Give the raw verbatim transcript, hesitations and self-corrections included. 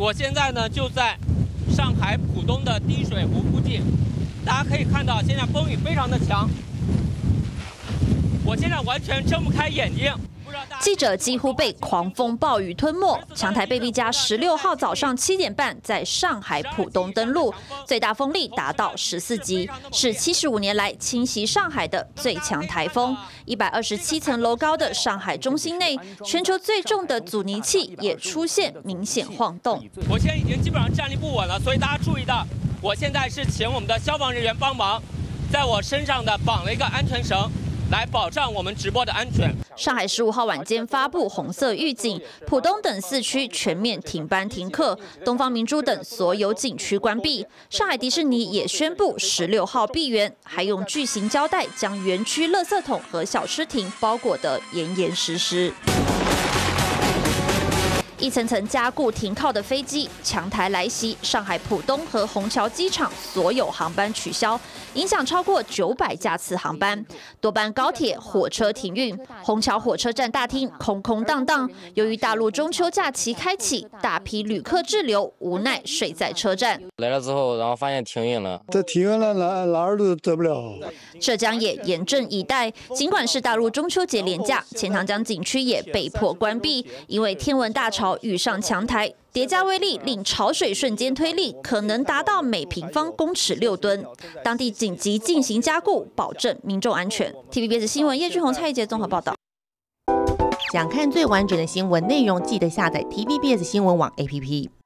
我现在呢就在上海浦东的滴水湖附近，大家可以看到，现在风雨非常的强，我现在完全睁不开眼睛。 记者几乎被狂风暴雨吞没。强台贝碧嘉十六号早上七点半在上海浦东登陆，最大风力达到十四级，是七十五年来侵袭上海的最强台风。一百二十七层楼高的上海中心内，全球最重的阻尼器也出现明显晃动。 我现在已经基本上站立不稳了，所以大家注意到，我现在是请我们的消防人员帮忙，在我身上的绑了一个安全绳。 来保障我们直播的安全。 上海十五号晚间发布红色预警，浦东等四区全面停班停课，东方明珠等所有景区关闭。上海迪士尼也宣布十六号闭园，还用巨型胶带将园区垃圾桶和小吃亭包裹得严严实实。 一层层加固停靠的飞机强台来袭，上海浦东和虹桥机场所有航班取消，影响超过九百架次航班，多班高铁、火车停运。虹桥火车站大厅空空荡荡，由于大陆中秋假期开启，大批旅客滞留，无奈睡在车站。 来了之后，然后发现停运了， 这停运了，哪哪儿都走不了。 浙江也严阵以待，尽管是大陆中秋节连假，钱塘江景区也被迫关闭，因为天文大潮。 遇上强台，叠加威力令潮水瞬间推力可能达到每平方公尺六吨，当地紧急进行加固，保证民众安全。T V B S 新闻叶俊宏、蔡一杰综合报道。 想看最完整的新闻内容，记得下载 T V B S 新闻网 A P P。